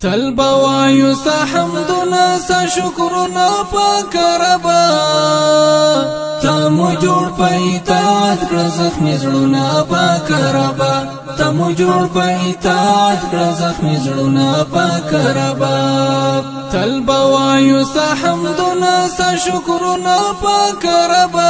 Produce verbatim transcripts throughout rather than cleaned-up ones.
تل بوایو ستا حمدنا ستا شکرنا پاک ربا تا مو جوړ په اطاعت کړه زخمي زړونه پاک ربا تا مو جوړ په اطاعت کړه زخمي زړونه پاک ربا تل بوایو ستا حمدنا ستا شکرنا پاک ربا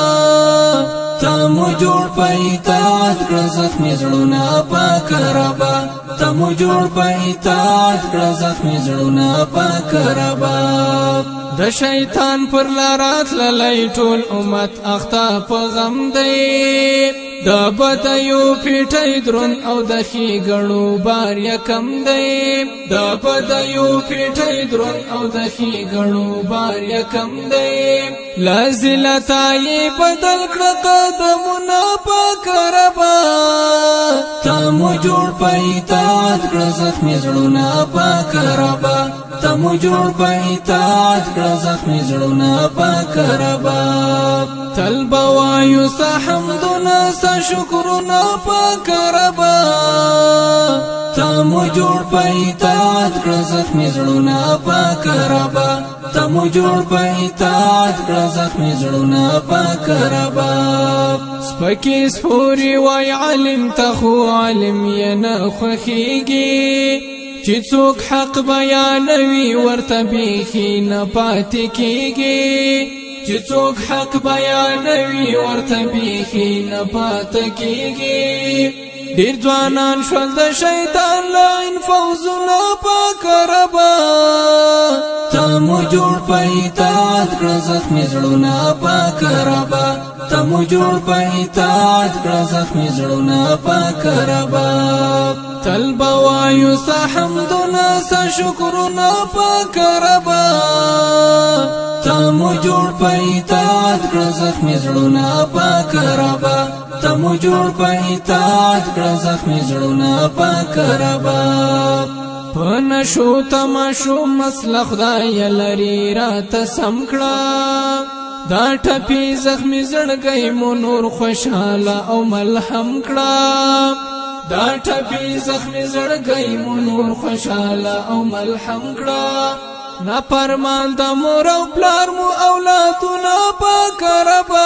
تا مو جوړ په اطاعت کړه زخمي زړونه پاک ربا تا مو جوړ په اطاعت کړه زخمي زړونه پاک ربا د شیطان پر لارات للی ټول امت اختا په غم دی د بدیو پیټی درون او د ښېګڼو بار یکم دی د بدیو پیټی درون او د ښېګڼو بار یکم دی لذلتا یې بدل کړه قدمونه پاک ربا تا مو جوړ په اطاعت کړه زخمي زړونه پاک ربا تا مو جوړ په اطاعت کړه زخمي زړونه پاک ربا تل بوایو ستا حمدنا ستا شکرنا پاک ربا تا مو جوړ په اطاعت کړه زخمي زړونه پاک ربا تا مو جوړ په اطاعت کړه زخمي زړونه پاک ربا سپکی سپوري وای علم تخو علم یې نه خوښیږي چې څوک حق بیانوي ورته بیخي نه پاتې کېږي چې څوک حق بیانوي ورته بیخي نه پاتې کېږي ډېر ځوانان شول د شیطان لعن فوزونه پاک ربا تا مو جوړ په اطاعت کړه زخمي زړونه پاک ربا تا مو جوړ په اطاعت کړه زخمي زړونه پاک ربا تل بوایو ستا حمدنا ستا شکرنا پاک ربا تا مو جوړ په اطاعت کړه زخمي زړونه پاک ربا تا مو جوړ په اطاعت کړه زخمي زړونه پاک ربا په نشو تماشو مسله خدای لري راته سم کړه دا ټپي زخمي زړګی مو نور خوشحاله او ملهم کړه دا ټپي زخمي زړګی مو نور خوشحاله او ملهم کړه نا پرمان د مور او پلار مو اولادونه پاک ربا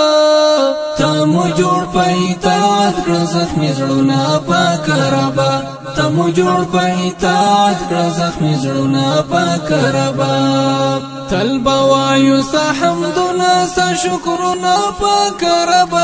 تا مو جوړ په اطاعت کړه زخمي زړونه پاک ربا تا مو جوړ په اطاعت کړه زخمي زړونه پاک ربا تل بوایو ستا حمدنا ستا شکرنا پاک ربا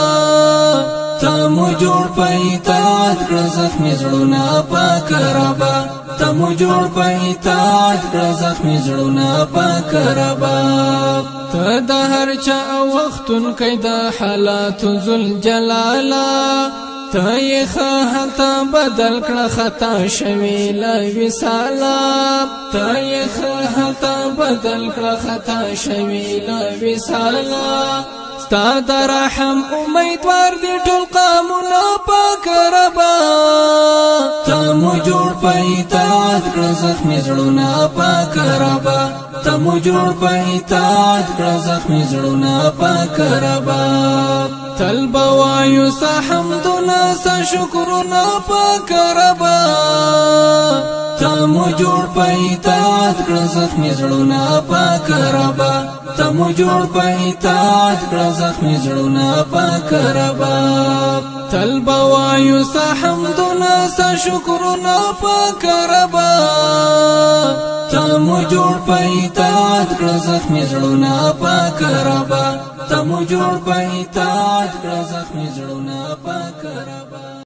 تا مو جوړ په اطاعت کړه زخمي زړونه پاک ربا تا مو جوړ په اطاعت کړه زخمي زړونه پاک ربا ته د هر چا وختون کې د حالاتو ذل جلالا ته یې خطا بدل کړه خطا شوي له وصاله ته یې خطا بدل کړه خطا شوي له وصاله ستا د رحم امیدوار دي ټول قامونه پاک ربا تا مو جوړ په اطاعت کړه زخمي زړونه پاک ربا تا مو جوړ په اطاعت کړه زخمي زړونه پاک ربا تل بوایو ستا حمدنا ستا شکرنا پاک ربا تا مو جوړ په اطاعت کړه زخمي زړونه پاک ربا تا مو جوړ په اطاعت کړه زخمي زړونه پاک ربا تل بوایو ستا حمدنا ستا شکرنا پاک ربا تا مو جوړ په اطاعت کړه زخمي زړونه پاک ربا تا مو جوړ په اطاعت کړه زخمي زړونه پاک ربا